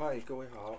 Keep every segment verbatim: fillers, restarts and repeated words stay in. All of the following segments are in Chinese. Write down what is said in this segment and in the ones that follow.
嗨，各位好。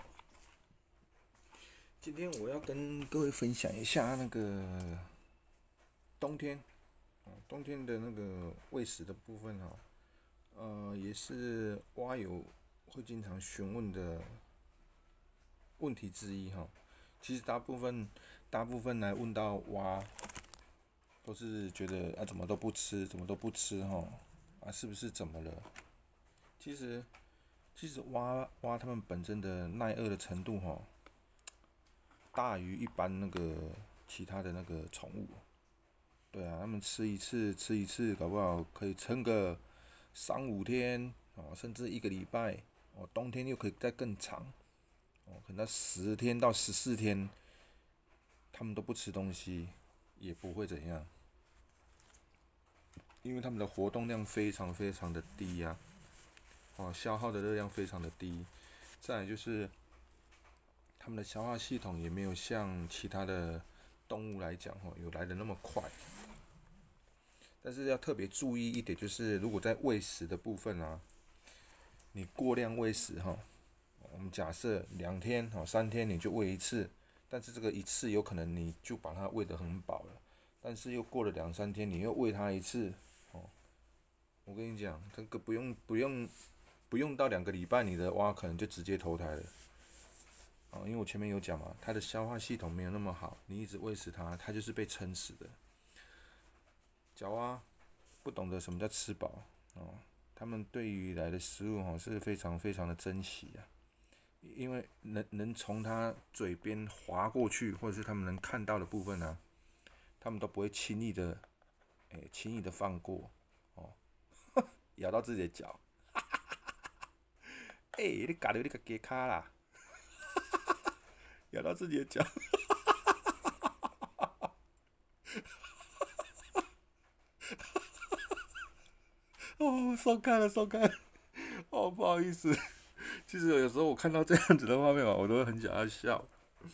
今天我要跟各位分享一下那个冬天，冬天的那个喂食的部分哈，呃，也是蛙友会经常询问的问题之一哈。其实大部分大部分来问到蛙，都是觉得啊怎么都不吃，怎么都不吃哈，啊是不是怎么了？其实其实蛙蛙它们本身的耐饿的程度哈，大于一般那个其他的那个宠物。对啊，它们吃一次吃一次，搞不好可以撑个三五天哦，甚至一个礼拜哦。冬天又可以再更长哦，可能到十天到十四天，它们都不吃东西，也不会怎样，因为它们的活动量非常非常的低呀、啊，哦，消耗的热量非常的低。再来就是它们的消化系统也没有像其他的动物来讲，哦，有来的那么快。但是要特别注意一点，就是如果在喂食的部分啊，你过量喂食哈，我们假设两天、哦三天你就喂一次，但是这个一次有可能你就把它喂得很饱了，但是又过了两三天你又喂它一次，哦，我跟你讲，这个不用不用不用到两个礼拜，你的蛙可能就直接投胎了。哦，因为我前面有讲嘛，它的消化系统没有那么好，你一直喂食它，它就是被撑死的。角蛙不懂得什么叫吃饱哦，他们对于来的食物哦是非常非常的珍惜啊，因为能能从它嘴边划过去，或者是他们能看到的部分啊，他们都不会轻易的，哎、欸，轻易的放过哦，咬到自己的脚，哎、欸，你咬到你个鸡卡啦，咬到自己的脚，哦，松开了，松开了，哦，不好意思，其实有时候我看到这样子的画面啊，我都会很想要笑。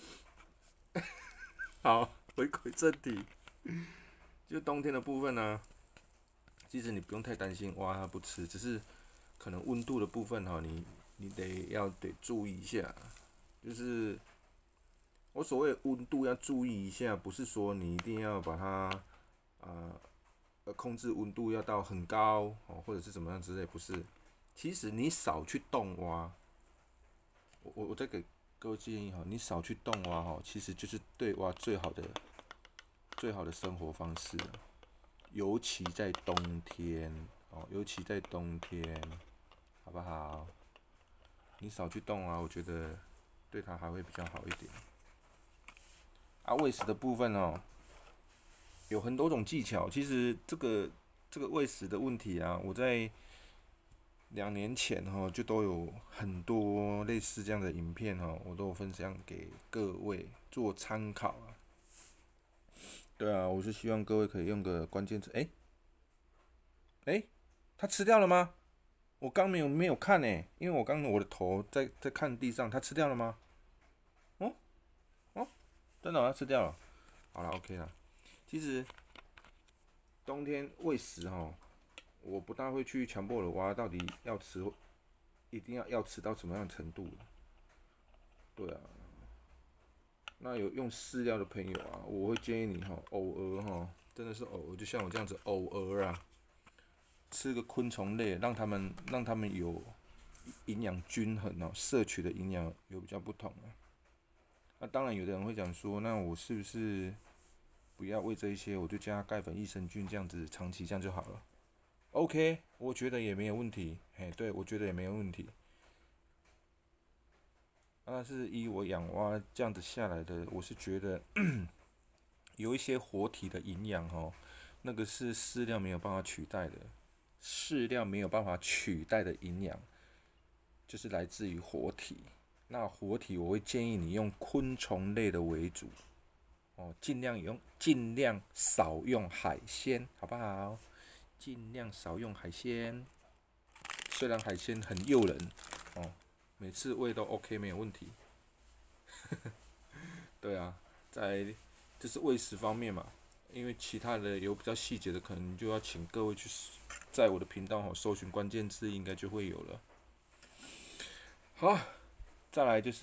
好，回归正题，就冬天的部分呢、啊，其实你不用太担心蛙它不吃，只是可能温度的部分哈，你你得要得注意一下。就是我所谓的温度要注意一下，不是说你一定要把它呃控制温度要到很高哦，或者是怎么样之类，不是。其实你少去动蛙，我我我再给各位建议哈，你少去动蛙哈，其实就是对蛙最好的最好的生活方式。尤其在冬天哦，尤其在冬天，好不好？你少去动啊，我觉得对它还会比较好一点。啊，喂食的部分哦，有很多种技巧。其实这个这个喂食的问题啊，我在两年前哈就都有很多类似这样的影片哈，我都有分享给各位做参考啊。对啊，我是希望各位可以用个关键词，哎、欸、哎、欸，他吃掉了吗？我刚没有没有看呢、欸，因为我刚我的头在在看地上，他吃掉了吗？哦哦，真的、哦，他吃掉了。好了，OK 了。其实冬天喂食哈，我不大会去强迫我的蛙到底要吃，一定要要吃到什么样的程度。对啊，那有用饲料的朋友啊，我会建议你哈，偶尔哈，真的是偶尔，就像我这样子，偶尔啊，吃个昆虫类，让他们让他们有营养均衡哦，摄取的营养有比较不同啊。那当然，有的人会讲说，那我是不是不要喂这一些，我就加钙粉、益生菌这样子，长期这样就好了？OK，我觉得也没有问题。嘿，对我觉得也没有问题。但是以我养蛙这样子下来的，我是觉得有一些活体的营养哦，那个是饲料没有办法取代的，饲料没有办法取代的营养，就是来自于活体。那活体我会建议你用昆虫类的为主哦，尽量用尽量少用海鲜，好不好？尽量少用海鲜，虽然海鲜很诱人哦，每次喂都 OK 没有问题。对啊，在这是喂食方面嘛，因为其他的有比较细节的，可能就要请各位去在我的频道哈搜寻关键字，应该就会有了。好， 再来就是，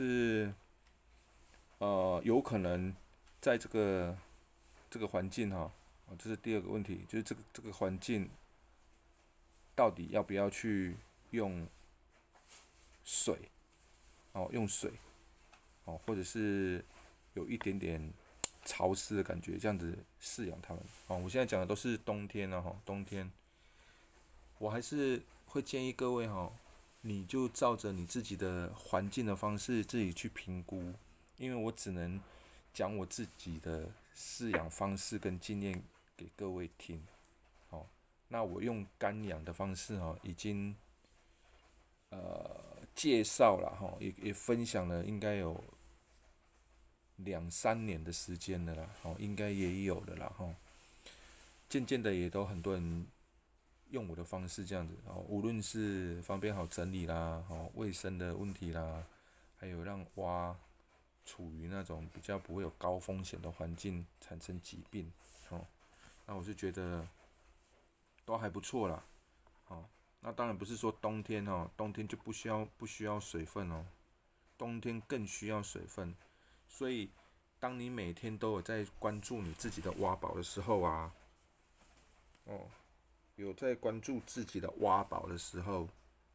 呃，有可能在这个这个环境哈，哦，这是第二个问题，就是这个这个环境到底要不要去用水，哦，用水，哦，或者是有一点点潮湿的感觉，这样子饲养它们。哦，我现在讲的都是冬天了哈，冬天，我还是会建议各位哈，你就照着你自己的环境的方式自己去评估，因为我只能讲我自己的饲养方式跟经验给各位听。哦，那我用干养的方式哈，已经呃介绍了哈，也也分享了，应该有两三年的时间了啦，哦，应该也有了啦，哈。渐渐的也都很多人用我的方式这样子，哦，无论是方便好整理啦，哦，卫生的问题啦，还有让蛙处于那种比较不会有高风险的环境产生疾病，哦，那我是觉得都还不错啦，哦，那当然不是说冬天哦，冬天就不需要不需要水分哦，冬天更需要水分，所以当你每天都有在关注你自己的蛙宝的时候啊，哦，有在关注自己的蛙宝的时候，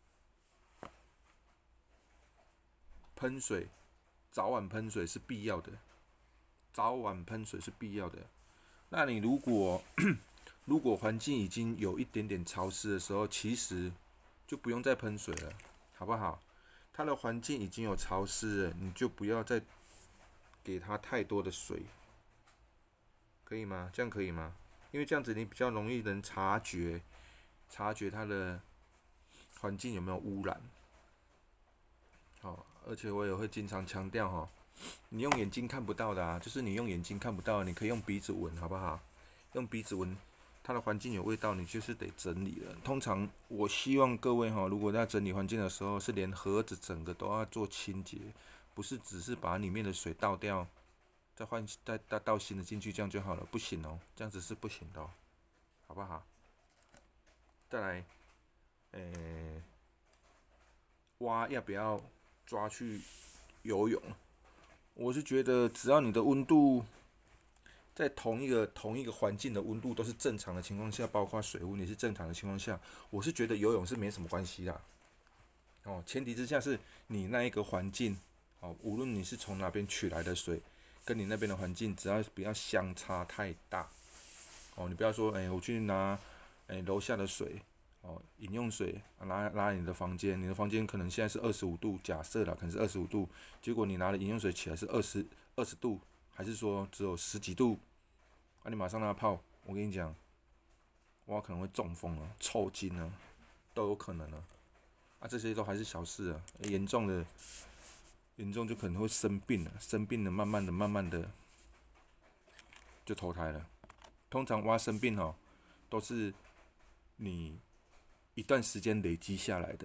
喷水，早晚喷水是必要的，早晚喷水是必要的。那你如果如果环境已经有一点点潮湿的时候，其实就不用再喷水了，好不好？它的环境已经有潮湿了，你就不要再给它太多的水，可以吗？这样可以吗？因为这样子你比较容易能察觉，察觉它的环境有没有污染。好，而且我也会经常强调哈，你用眼睛看不到的啊，就是你用眼睛看不到，你可以用鼻子闻，好不好？用鼻子闻，它的环境有味道，你就是得整理了。通常我希望各位哈，如果在整理环境的时候，是连盒子整个都要做清洁，不是只是把里面的水倒掉，再换再再倒新的进去，这样就好了。不行哦，这样子是不行的哦，好不好？再来，诶，蛙要不要抓去游泳？我是觉得只要你的温度在同一个同一个环境的温度都是正常的情况下，包括水温也是正常的情况下，我是觉得游泳是没什么关系的。哦，前提之下是你那一个环境，哦，无论你是从哪边取来的水，跟你那边的环境只要不要相差太大，哦，你不要说，哎、欸，我去拿，哎、欸，楼下的水，哦，饮用水拿拿你的房间，你的房间可能现在是二十五度，假设啦，可能是二十五度，结果你拿了饮用水起来是二十二十度，还是说只有十几度，啊，你马上让它泡，我跟你讲，我可能会中风啊，抽筋啊，都有可能啊，啊，这些都还是小事啊，严重的严重就可能会生病了，生病了，慢慢的、慢慢的就投胎了。通常蛙生病哦，都是你一段时间累积下来的，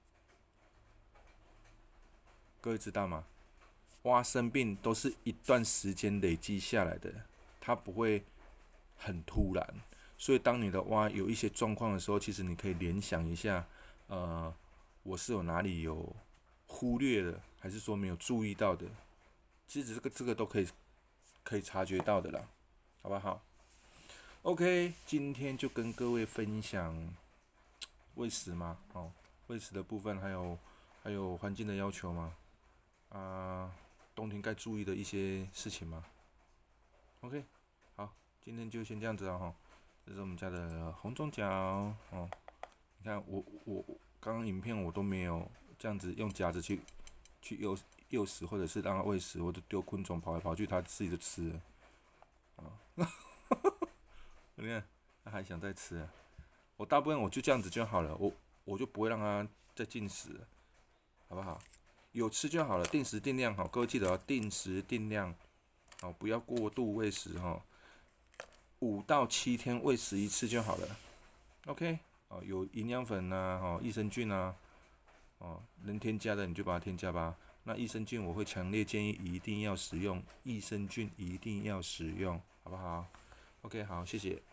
各位知道吗？蛙生病都是一段时间累积下来的，它不会很突然。所以当你的蛙有一些状况的时候，其实你可以联想一下，呃，我是有哪里有忽略的，还是说没有注意到的？其实这个这个都可以可以察觉到的啦，好不好 ？OK， 今天就跟各位分享喂食嘛，哦，喂食的部分还有还有环境的要求嘛，啊，冬天该注意的一些事情嘛。OK， 好，今天就先这样子了哈。这是我们家的红中脚哦，你看我我刚刚影片我都没有这样子用夹子去去诱诱食或者是让它喂食，我就丢昆虫跑来跑去，它自己就吃了啊。你看，它还想再吃啊。我大部分我就这样子就好了，我我就不会让它再进食了，好不好？有吃就好了，定时定量，好，各位记得要定时定量，好，不要过度喂食哈。五到七天喂食一次就好了 ，OK， 哦，有营养粉呐，哦，益生菌啊，哦，能添加的你就把它添加吧。那益生菌我会强烈建议一定要使用，益生菌一定要使用，好不好？OK， 好，谢谢。